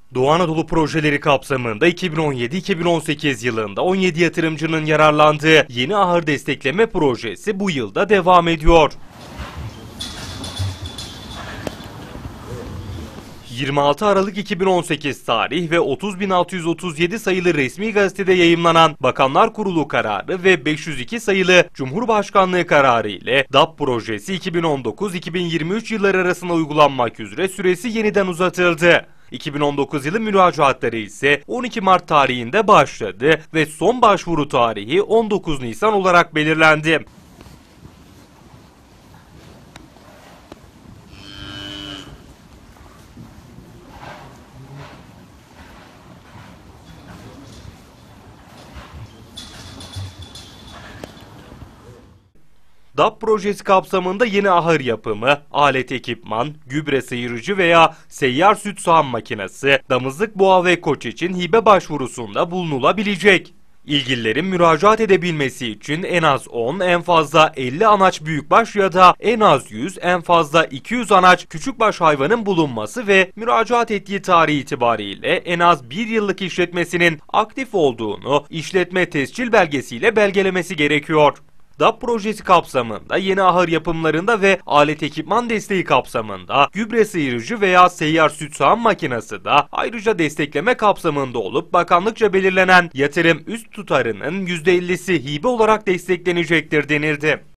Doğu Anadolu projeleri kapsamında 2017-2018 yılında 17 yatırımcının yararlandığı yeni ahır destekleme projesi bu yılda devam ediyor. 26 Aralık 2018 tarih ve 30.637 sayılı resmi gazetede yayımlanan Bakanlar Kurulu kararı ve 502 sayılı Cumhurbaşkanlığı kararı ile DAP projesi 2019-2023 yılları arasında uygulanmak üzere süresi yeniden uzatıldı. 2019 yılı müracaatları ise 12 Mart tarihinde başladı ve son başvuru tarihi 19 Nisan olarak belirlendi. DAP projesi kapsamında yeni ahır yapımı, alet ekipman, gübre sıyırıcı veya seyyar süt sağım makinesi, damızlık boğa ve koç için hibe başvurusunda bulunulabilecek. İlgililerin müracaat edebilmesi için en az 10, en fazla 50 anaç büyükbaş ya da en az 100, en fazla 200 anaç küçükbaş hayvanın bulunması ve müracaat ettiği tarih itibariyle en az 1 yıllık işletmesinin aktif olduğunu işletme tescil belgesiyle belgelemesi gerekiyor. DAP projesi kapsamında yeni ahır yapımlarında ve alet ekipman desteği kapsamında gübre sıyırıcı veya seyyar süt sağım makinesi de ayrıca destekleme kapsamında olup bakanlıkça belirlenen yatırım üst tutarının %50'si hibe olarak desteklenecektir denildi.